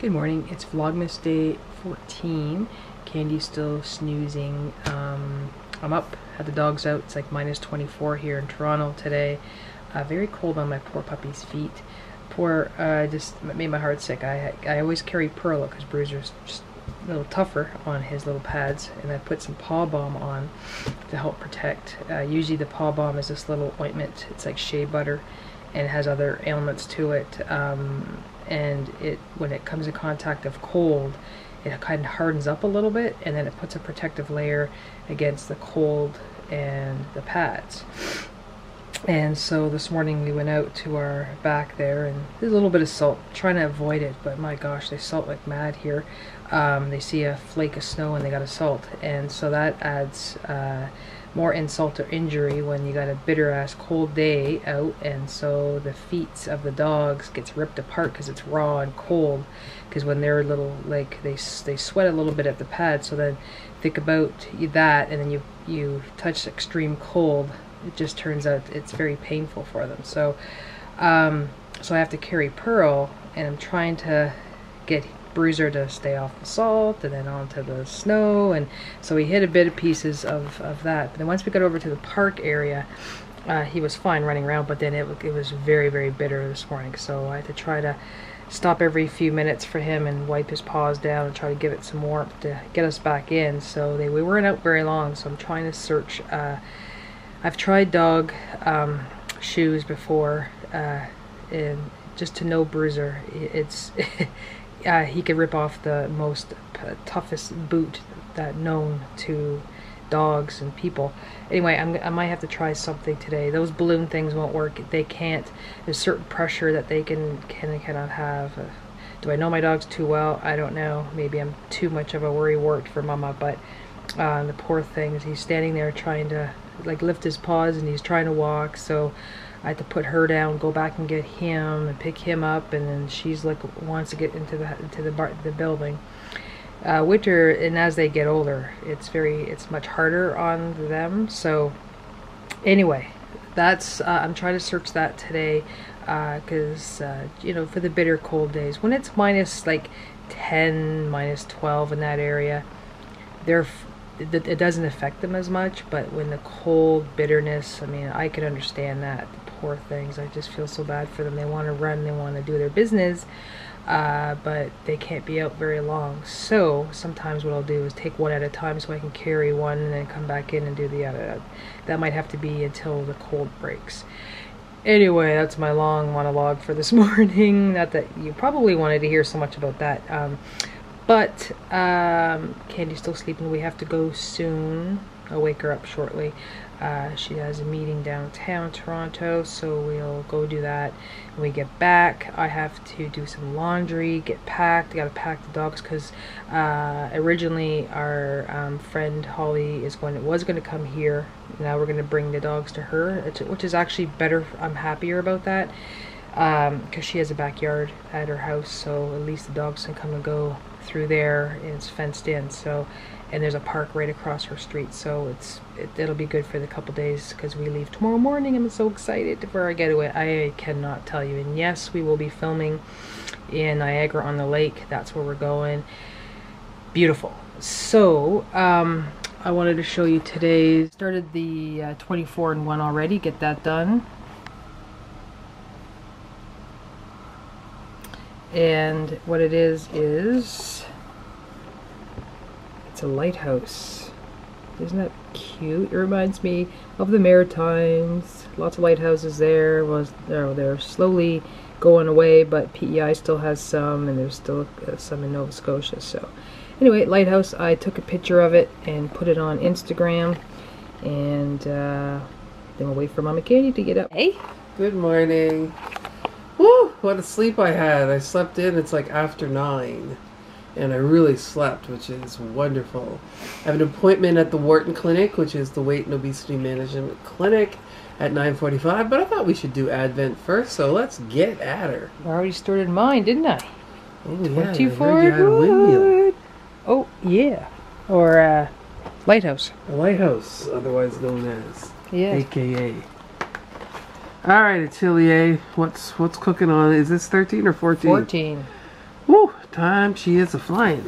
Good morning. It's Vlogmas day 14. Candy's still snoozing. I'm up, had the dogs out. It's like minus 24 here in Toronto today. Very cold on my poor puppy's feet. Just made my heart sick. I always carry Pearl because Bruiser's just a little tougher on his little pads, and I put some paw balm on to help protect. Usually the paw balm is this little ointment. It's like shea butter, and it has other ailments to it. And when it comes in contact of cold, it kind of hardens up a little bit, and then it puts a protective layer against the cold and the pads. And so this morning we went out to our back there, and there's a little bit of salt, trying to avoid it, but my gosh, they salt like mad here. They see a flake of snow and they got a salt, and so that adds more insult or injury when you got a bitter ass cold day out. And so the feet of the dogs gets ripped apart because it's raw and cold, because when they're little, like they sweat a little bit at the pad. So then think about that, and then you touch extreme cold, it just turns out it's very painful for them. So so I have to carry Pearl, and I'm trying to get Bruiser to stay off the salt and then onto the snow, and so we hit a bit of pieces of that. But then once we got over to the park area, he was fine running around, but then it was very, very bitter this morning, so I had to try to stop every few minutes for him and wipe his paws down and try to give it some warmth to get us back in. So we weren't out very long, so I'm trying to search. I've tried dog shoes before, and just to know Bruiser, it's he could rip off the most toughest boot that known to dogs and people. Anyway, I might have to try something today. Those balloon things won't work. They can't. There's certain pressure that they cannot have. Do I know my dogs too well? I don't know. Maybe I'm too much of a worrywart for Mama, but the poor things. He's standing there trying to like lift his paws, and he's trying to walk, so I had to put her down, go back and get him and pick him up, and then she's like wants to get into the building. Winter, and as they get older, it's much harder on them. So anyway, that's I'm trying to search that today, because you know, for the bitter cold days when it's minus like 10, minus 12 in that area, it doesn't affect them as much. But when the cold bitterness, I mean, I can understand that. Poor things. I just feel so bad for them. They want to run, they want to do their business, but they can't be out very long. So sometimes what I'll do is take one at a time, so I can carry one and then come back in and do the other. That might have to be until the cold breaks. Anyway, that's my long monologue for this morning. Not that you probably wanted to hear so much about that. But Candy's still sleeping. We have to go soon. I'll wake her up shortly. She has a meeting downtown Toronto, so we'll go do that. When we get back, I have to do some laundry, get packed. I gotta pack the dogs because originally our friend Holly was going to come here. Now we're going to bring the dogs to her, which is actually better. I'm happier about that because she has a backyard at her house, so at least the dogs can come and go through there, and it's fenced in. So, and there's a park right across her street, so it'll be good for the couple days because we leave tomorrow morning. I'm so excited for our getaway. I cannot tell you. And yes, we will be filming in Niagara on the Lake. That's where we're going. Beautiful. So I wanted to show you today. Started the 24-in-1 already. Get that done. And what it is it's a lighthouse. Isn't that cute? It reminds me of the Maritimes. Lots of lighthouses there. They're slowly going away, but PEI still has some, and there's still some in Nova Scotia. So anyway, lighthouse. I took a picture of it and put it on Instagram, and then we'll wait for Mama Candy to get up. Hey. Good morning. Woo! What a sleep I had. I slept in. It's like after 9. And I really slept, which is wonderful. I have an appointment at the Wharton Clinic, which is the Weight and Obesity Management Clinic, at 9:45. But I thought we should do Advent first, so let's get at her. I already started mine, didn't I? Oh, yeah. 24 Oh, yeah. Or lighthouse. A lighthouse, otherwise known as. Yeah. AKA. Alright, Atelier, what's cooking on? Is this 13 or 14? 14. Woo! Time she is a-flying.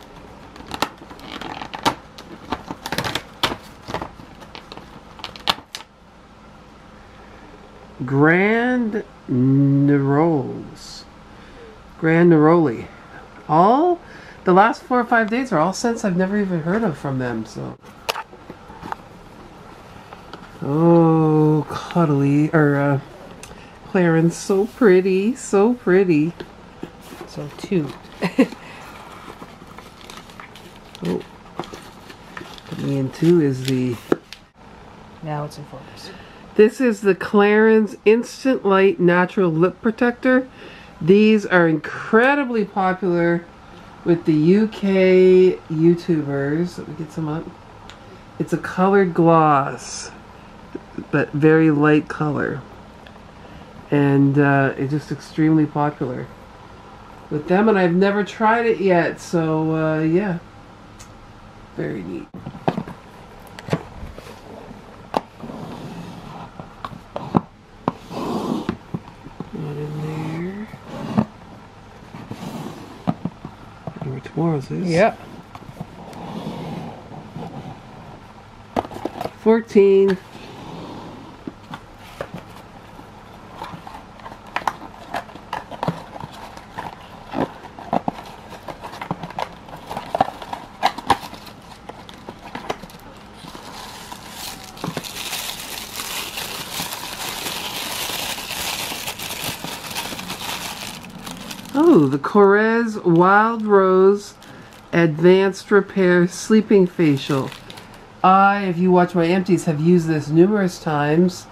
Grand Neroli. All the last 4 or 5 days are all scents I've never even heard of from them. So, oh, cuddly or Clarence, so pretty, so pretty. So 2. Oh, coming in 2 is the. Now it's in focus. This is the Clarins Instant Light Natural Lip Protector. These are incredibly popular with the UK YouTubers. Let me get some up. It's a colored gloss, but very light color. And it's just extremely popular with them, and I've never tried it yet, so yeah. Very neat. Tomorrow's is. Yeah. 14. Oh, the Corez Wild Rose Advanced Repair Sleeping Facial. I, if you watch my empties, have used this numerous times.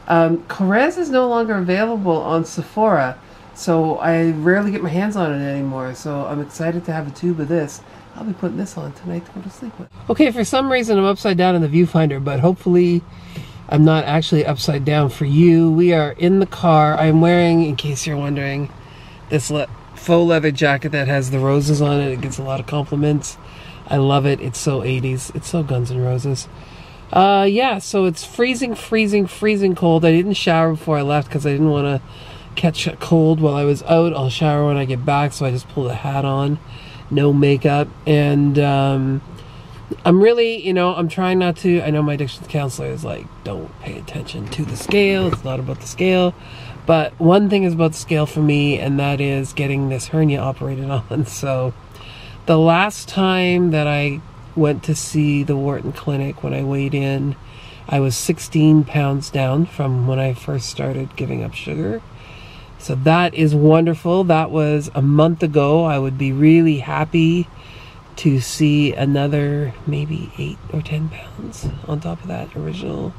Corez is no longer available on Sephora, so I rarely get my hands on it anymore. So I'm excited to have a tube of this. I'll be putting this on tonight to go to sleep with. Okay, for some reason I'm upside down in the viewfinder, but hopefully I'm not actually upside down for you. We are in the car. I'm wearing, in case you're wondering, this faux leather jacket that has the roses on it. It gets a lot of compliments. I love it. It's so 80s. It's so Guns N' Roses. Yeah, so it's freezing cold. I didn't shower before I left because I didn't want to catch a cold while I was out. I'll shower when I get back, so I just pulled a hat on. No makeup. And I'm really, I'm trying not to. I know my addiction counselor is like, don't pay attention to the scale. It's not about the scale. But one thing is about the scale for me, and that is getting this hernia operated on. So the last time that I went to see the Wharton Clinic, when I weighed in, I was 16 pounds down from when I first started giving up sugar. So that is wonderful. That was a month ago. I would be really happy to see another maybe 8 or 10 pounds on top of that original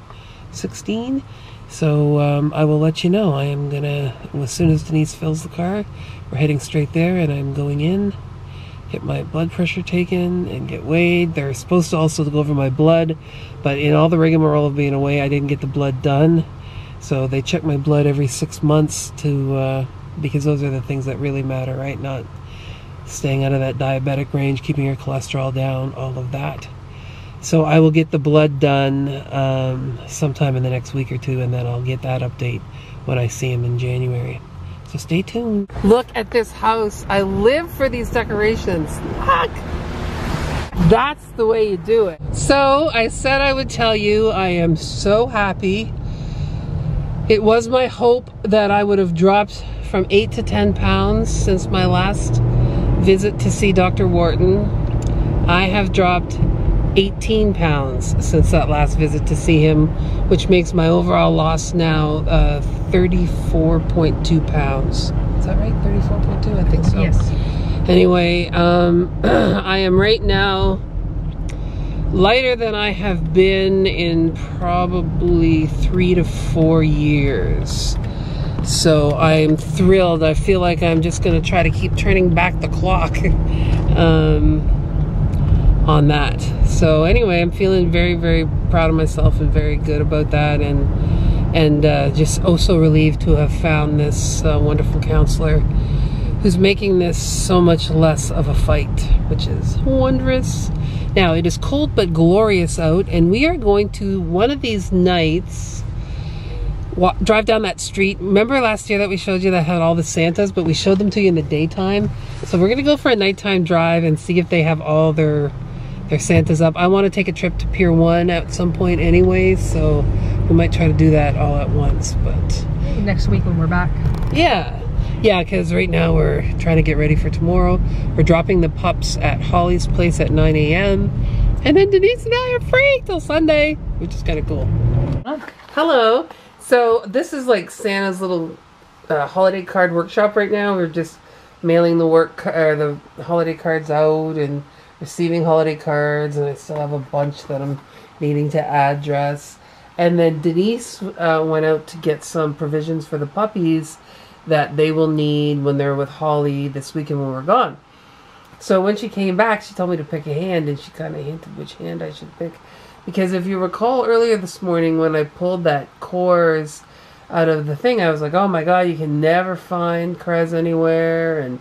16. So I will let you know. I am gonna, as soon as Denise fills the car, we're heading straight there, and I'm going in, get my blood pressure taken and get weighed. They're supposed to also go over my blood, but in all the rigmarole of being away, I didn't get the blood done. So they check my blood every 6 months to because those are the things that really matter, right? Not staying out of that diabetic range, keeping your cholesterol down, all of that. So I will get the blood done sometime in the next week or two, and then I'll get that update when I see him in January. So stay tuned. Look at this house. I live for these decorations. Look! That's the way you do it. So I said I would tell you I am so happy. It was my hope that I would have dropped from 8 to 10 pounds since my last visit to see Dr. Wharton. I have dropped 18 pounds since that last visit to see him, which makes my overall loss now 34.2 pounds. Is that right? 34.2? I think so. Yes. Anyway, I am right now lighter than I have been in probably 3 to 4 years. So I'm thrilled. I feel like I'm just going to try to keep turning back the clock on that. So anyway, I'm feeling very proud of myself and very good about that, and just so relieved to have found this wonderful counselor who's making this so much less of a fight, which is wondrous. Now, it is cold but glorious out, and we are going to, one of these nights, drive down that street. Remember last year that we showed you that had all the Santas, but we showed them to you in the daytime. So we're gonna go for a nighttime drive and see if they have all their Santas up. I want to take a trip to Pier 1 at some point anyway, so we might try to do that all at once. But next week when we're back. Yeah, because right now we're trying to get ready for tomorrow. We're dropping the pups at Holly's place at 9 a.m. And then Denise and I are free till Sunday, which is kind of cool. Hello. So this is like Santa's little holiday card workshop right now. We're just mailing the holiday cards out and receiving holiday cards, and I still have a bunch that I'm needing to address. And then Denise went out to get some provisions for the puppies that they will need when they're with Holly this weekend when we're gone. So when she came back, she told me to pick a hand, and she kind of hinted which hand I should pick. Because if you recall earlier this morning when I pulled that Coors out of the thing, I was like, oh my god, you can never find Coors anywhere, and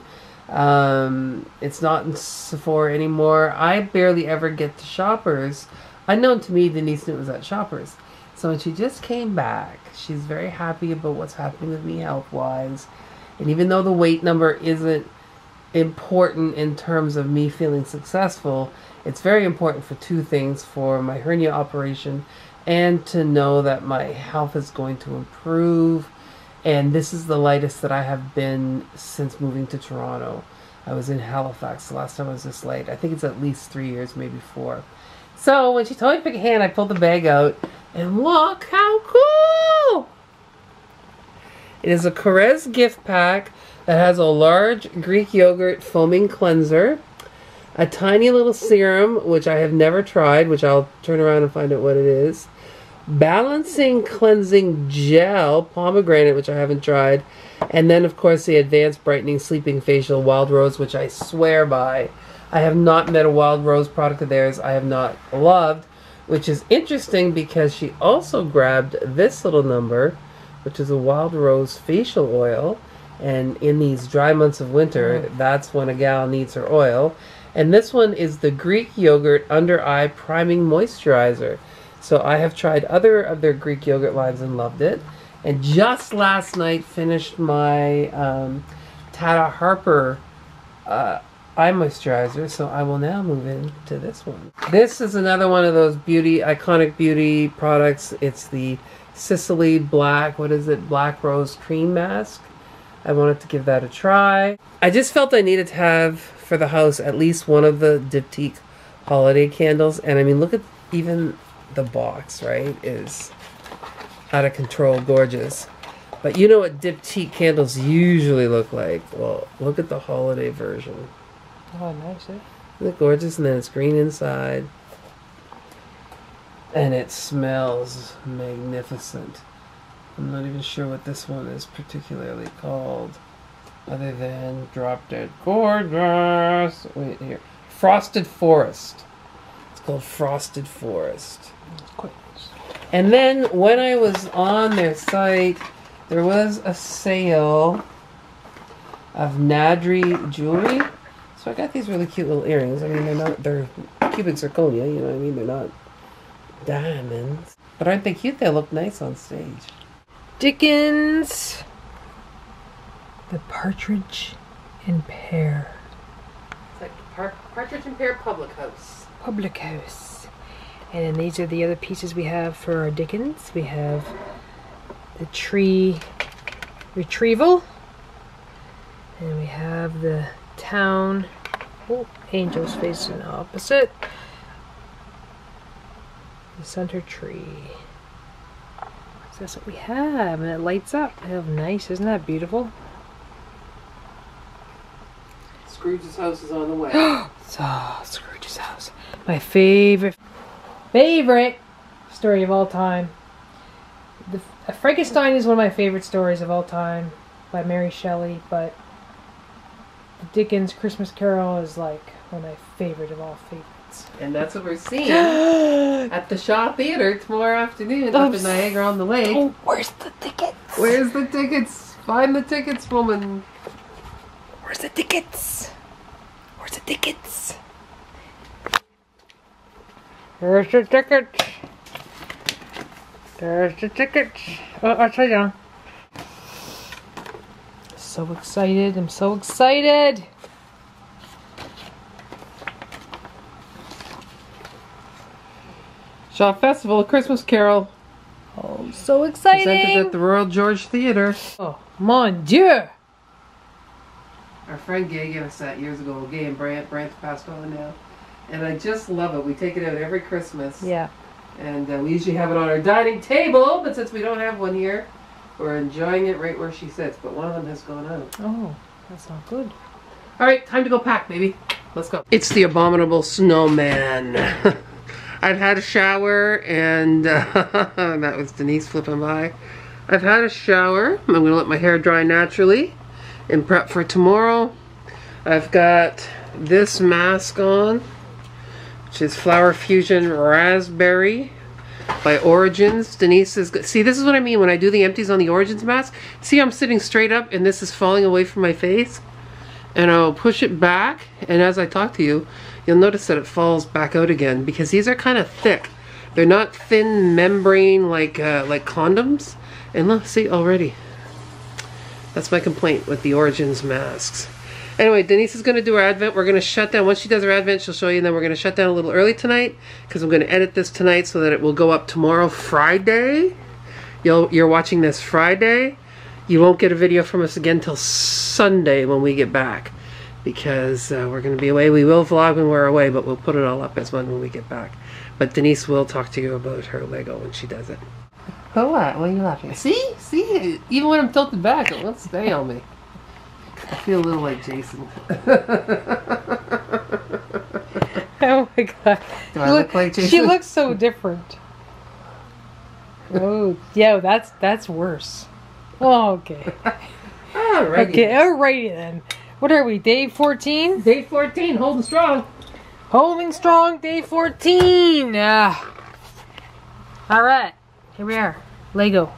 it's not in Sephora anymore. I barely ever get to Shoppers. Unknown to me, Denise knew it was at Shoppers. So when she just came back, she's very happy about what's happening with me health-wise. And even though the weight number isn't important in terms of me feeling successful, it's very important for two things: for my hernia operation and to know that my health is going to improve. And this is the lightest that I have been since moving to Toronto. I was in Halifax the last time I was this light. I think it's at least 3 years, maybe 4. So when she told me to pick a hand, I pulled the bag out, and look how cool! It is a Coors gift pack that has a large Greek yogurt foaming cleanser, a tiny little serum, which I have never tried, which I'll turn around and find out what it is, balancing cleansing gel, pomegranate, which I haven't tried, and then of course the advanced brightening sleeping facial wild rose, which I swear by. I have not met a wild rose product of theirs I have not loved, which is interesting because she also grabbed this little number, which is a wild rose facial oil, and in these dry months of winter, that's when a gal needs her oil. And this one is the Greek yogurt under eye priming moisturizer. So I have tried other of their Greek yogurt lines and loved it. And just last night finished my Tata Harper eye moisturizer. So I will now move into this one. This is another one of those iconic beauty products. It's the Sicily Black Rose Cream Mask. I wanted to give that a try. I just felt I needed to have for the house at least one of the Diptyque holiday candles. And I mean, look at even the box, right, is out of control gorgeous. But you know what Diptyque candles usually look like. Well, look at the holiday version. Oh, nice, eh? Isn't it gorgeous? And then it's green inside. And it smells magnificent. I'm not even sure what this one is particularly called, other than Drop Dead Gorgeous. Wait, here. Frosted Forest. It's called Frosted Forest. And then when I was on their site, there was a sale of Nadri jewelry. So I got these really cute little earrings. I mean, they're cubic zirconia, you know what I mean? They're not diamonds. But aren't they cute? They look nice on stage. Dickens. The Partridge and Pear. It's like Partridge and Pear Public House. Public House. And then these are the other pieces we have for our Dickens. We have the Tree Retrieval. And we have the Town. Oh, angels facing opposite. The center tree. So that's what we have. And it lights up. How nice. Isn't that beautiful? Scrooge's house is on the way. So, Scrooge's house. My favorite story of all time. Frankenstein is one of my favorite stories of all time by Mary Shelley, but the Dickens Christmas Carol is like one of my favorite of all favorites. And that's what we're seeing at the Shaw Theatre tomorrow afternoon up in Niagara on the Lake. Oh, where's the tickets? Where's the tickets? Find the tickets, woman. Where's the tickets? Where's the tickets? Where's the tickets? There's the ticket. Oh, upside down. So excited. I'm so excited. Shaw Festival, A Christmas Carol. Oh, so exciting. Presented at the Royal George Theatre. Oh, mon Dieu. Our friend Gay gave us that years ago. Gay and Brant's passed on now. And I just love it. We take it out every Christmas. Yeah. And we usually have it on our dining table, but since we don't have one here, we're enjoying it right where she sits. But one of them has gone out. Oh, that's not good. All right, time to go pack, baby. Let's go. It's the abominable snowman. I've had a shower, and that was Denise flipping by. I've had a shower. I'm going to let my hair dry naturally and prep for tomorrow. I've got this mask on, which is Flower Fusion Raspberry by Origins. Denise is good. See, this is what I mean when I do the empties on the Origins mask. See, I'm sitting straight up, and this is falling away from my face. And I'll push it back, and as I talk to you, you'll notice that it falls back out again because these are kind of thick. They're not thin membrane like condoms. And look, see already. That's my complaint with the Origins masks. Anyway, Denise is going to do her Advent. We're going to shut down. Once she does her Advent, she'll show you, and then we're going to shut down a little early tonight because I'm going to edit this tonight so that it will go up tomorrow, Friday. You're watching this Friday. You won't get a video from us again till Sunday when we get back because we're going to be away. We will vlog when we're away, but we'll put it all up as when we get back. But Denise will talk to you about her Lego when she does it. Oh, what? Why are you laughing? See? See? Even when I'm tilted back, it won't stay on me. I feel a little like Jason. Oh my god. Do I look like Jason? She looks so different. Oh, yeah, that's worse. Oh, okay. Alrighty. Okay, alrighty then. What are we, day 14? Day 14, holding strong. Holding strong, day 14. Alright, here we are. Lego.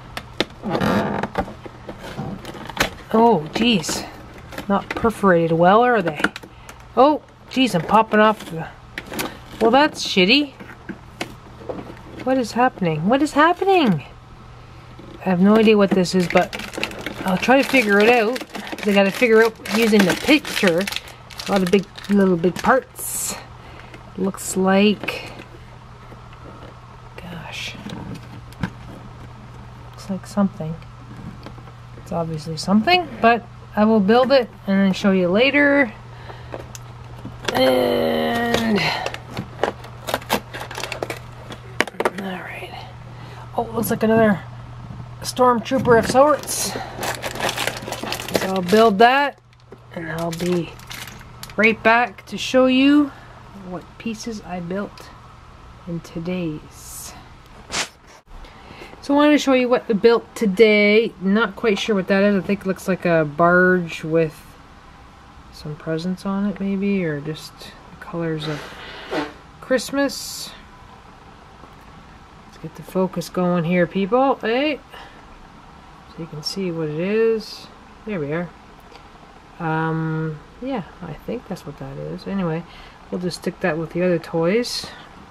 Oh, geez. Not perforated well, are they? Oh, geez, I'm popping off the... Well, that's shitty. What is happening? What is happening? I have no idea what this is, but I'll try to figure it out. I gotta figure out using the picture. A lot of little big parts. Looks like... Gosh. Looks like something. It's obviously something, but I will build it and then show you later. And... Alright. Oh, looks like another stormtrooper of sorts. So I'll build that and I'll be right back to show you what pieces I built in today's. So I wanted to show you what I built today. Not quite sure what that is. I think it looks like a barge with some presents on it maybe, or just the colors of Christmas. Let's get the focus going here, people. Hey, so you can see what it is. There we are. Yeah, I think that's what that is. Anyway, we'll just stick that with the other toys.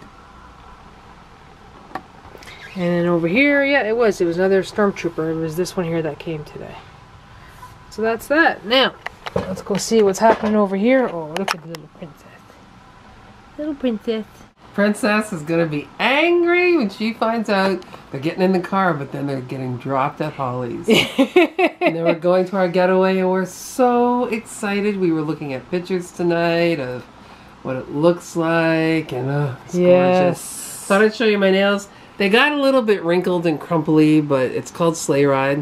And then over here, yeah, it was another stormtrooper. It was this one here that came today. So that's that. Now, let's go see what's happening over here. Oh, look at the little princess. Little princess. Princess is going to be angry when she finds out they're getting in the car, but then they're getting dropped at Holly's. And then we're going to our getaway, and we're so excited. We were looking at pictures tonight of what it looks like, and it's gorgeous. Thought I'd show you my nails. They got a little bit wrinkled and crumply, but it's called Sleigh Ride.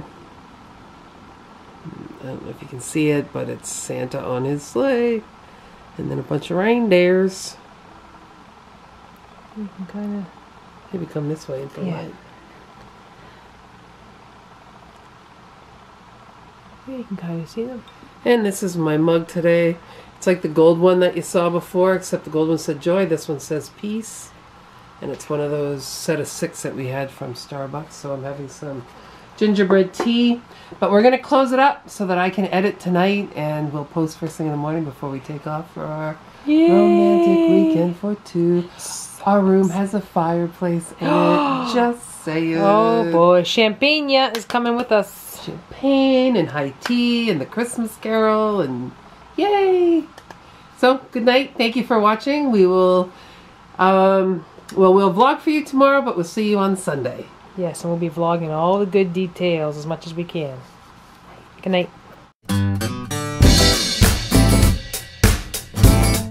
I don't know if you can see it, but it's Santa on his sleigh. And then a bunch of reindeers. You can kind of... Maybe come this way into light. Yeah, you can kind of see them. And this is my mug today. It's like the gold one that you saw before, except the gold one said joy. This one says peace. And it's one of those set of 6 that we had from Starbucks. So I'm having some gingerbread tea. But we're going to close it up so that I can edit tonight. And we'll post first thing in the morning before we take off for our romantic weekend for 2. Our room has a fireplace in it. Just saying. Oh boy, Champagne is coming with us. Champagne and high tea and the Christmas Carol and yay! So good night. Thank you for watching. We will, we'll vlog for you tomorrow, but we'll see you on Sunday. Yes, and we'll be vlogging all the good details as much as we can. Good night.